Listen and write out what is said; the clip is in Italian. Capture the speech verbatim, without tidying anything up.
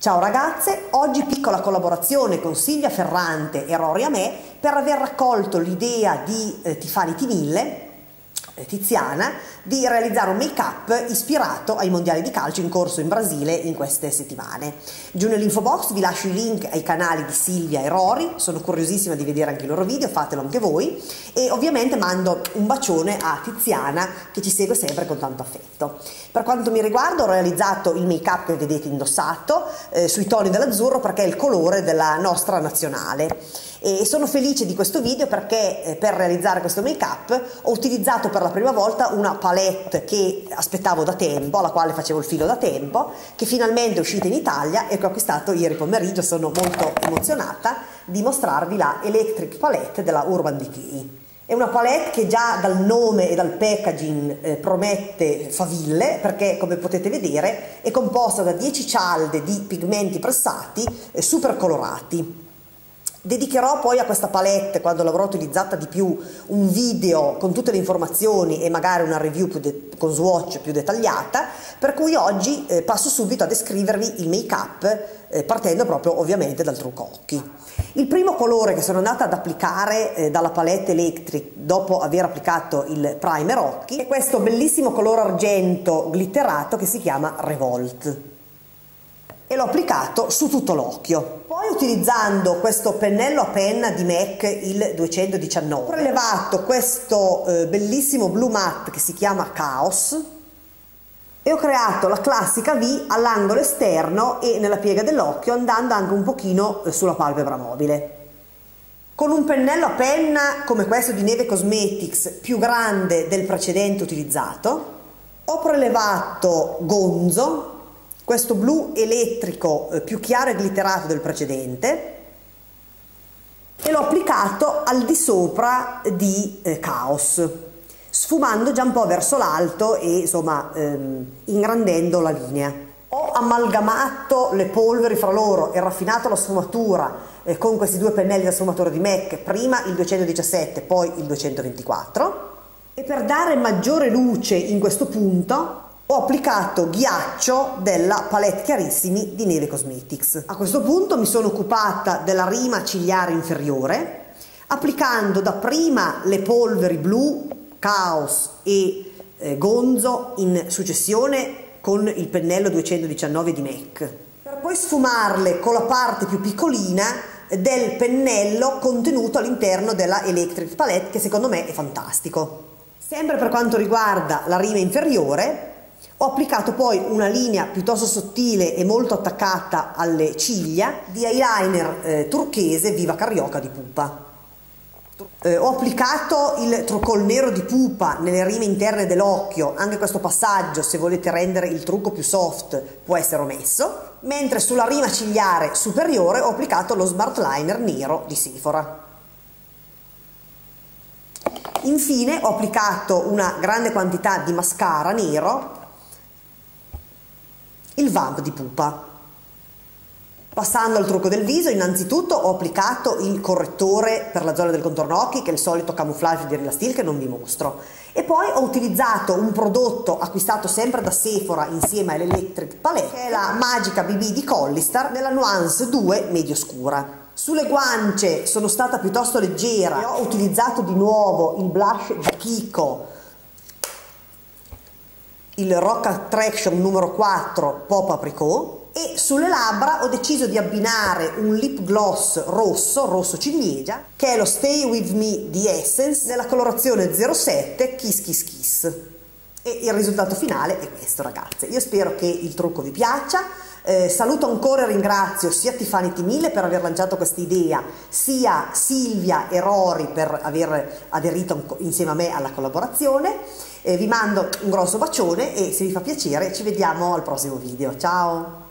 Ciao ragazze, oggi piccola collaborazione con Silvia Ferrante e Rory Amè per aver raccolto l'idea di eh, Tifaniti mille, eh, Tiziana, di realizzare un make-up ispirato ai mondiali di calcio in corso in Brasile in queste settimane. Giù nell'info box vi lascio i link ai canali di Silvia e Rory, sono curiosissima di vedere anche i loro video, fatelo anche voi, e ovviamente mando un bacione a Tiziana che ci segue sempre con tanto affetto. Per quanto mi riguarda ho realizzato il make-up che vedete indossato eh, sui toni dell'azzurro perché è il colore della nostra nazionale. E sono felice di questo video perché eh, per realizzare questo make-up ho utilizzato per la prima volta una palette che aspettavo da tempo, alla quale facevo il filo da tempo, che finalmente è uscita in Italia e che ho acquistato ieri pomeriggio. Sono molto emozionata di mostrarvi la Electric Palette della Urban Decay. È una palette che già dal nome e dal packaging eh, promette faville, perché come potete vedere è composta da dieci cialde di pigmenti pressati eh, super colorati. Dedicherò poi a questa palette, quando l'avrò utilizzata di più, un video con tutte le informazioni e magari una review più con swatch più dettagliata, per cui oggi eh, passo subito a descrivervi il make-up eh, partendo proprio ovviamente dal trucco occhi. Il primo colore che sono andata ad applicare eh, dalla palette Electric dopo aver applicato il primer occhi è questo bellissimo colore argento glitterato che si chiama Revolt. E l'ho applicato su tutto l'occhio. Poi, utilizzando questo pennello a penna di MAC, il duecentodiciannove, ho prelevato questo eh, bellissimo blu matte che si chiama Chaos e ho creato la classica V all'angolo esterno e nella piega dell'occhio, andando anche un pochino eh, sulla palpebra mobile. Con un pennello a penna come questo di Neve Cosmetics, più grande del precedente utilizzato, ho prelevato Gonzo, questo blu elettrico eh, più chiaro e glitterato del precedente, e l'ho applicato al di sopra di eh, Chaos, sfumando già un po' verso l'alto e insomma ehm, ingrandendo la linea. Ho amalgamato le polveri fra loro e raffinato la sfumatura eh, con questi due pennelli da sfumatore di MAC, prima il duecentodiciassette, poi il duecentoventiquattro, e per dare maggiore luce in questo punto ho applicato ghiaccio della palette chiarissimi di Neve Cosmetics. A questo punto mi sono occupata della rima cigliare inferiore, applicando dapprima le polveri blu, Chaos e eh, Gonzo in successione con il pennello duecentodiciannove di MAC, per poi sfumarle con la parte più piccolina del pennello contenuto all'interno della Electric Palette, che secondo me è fantastico. Sempre per quanto riguarda la rima inferiore, ho applicato poi una linea piuttosto sottile e molto attaccata alle ciglia di eyeliner eh, turchese Viva Carioca di Pupa. Eh, ho applicato il trucco nero di Pupa nelle rime interne dell'occhio, anche questo passaggio, se volete rendere il trucco più soft, può essere omesso, mentre sulla rima cigliare superiore ho applicato lo Smart Liner nero di Sephora. Infine ho applicato una grande quantità di mascara nero, il Vamp di Pupa. Passando al trucco del viso, innanzitutto ho applicato il correttore per la zona del contorno occhi, che è il solito camouflage di Real Steel che non vi mostro, e poi ho utilizzato un prodotto acquistato sempre da Sephora insieme all'Electric Palette, che è la Magica B B di Collistar nella nuance due medio scura. Sulle guance sono stata piuttosto leggera e ho utilizzato di nuovo il blush di Kiko, il Rock Attraction numero quattro Pop Apricot, e sulle labbra ho deciso di abbinare un lip gloss rosso, rosso ciliegia, che è lo Stay With Me di Essence nella colorazione zero sette Kiss Kiss Kiss. E il risultato finale è questo, ragazze. Io spero che il trucco vi piaccia. Eh, saluto ancora e ringrazio sia Tifaniti mille per aver lanciato questa idea, sia Silvia e Rory per aver aderito insieme a me alla collaborazione. Eh, vi mando un grosso bacione e se vi fa piacere ci vediamo al prossimo video. Ciao!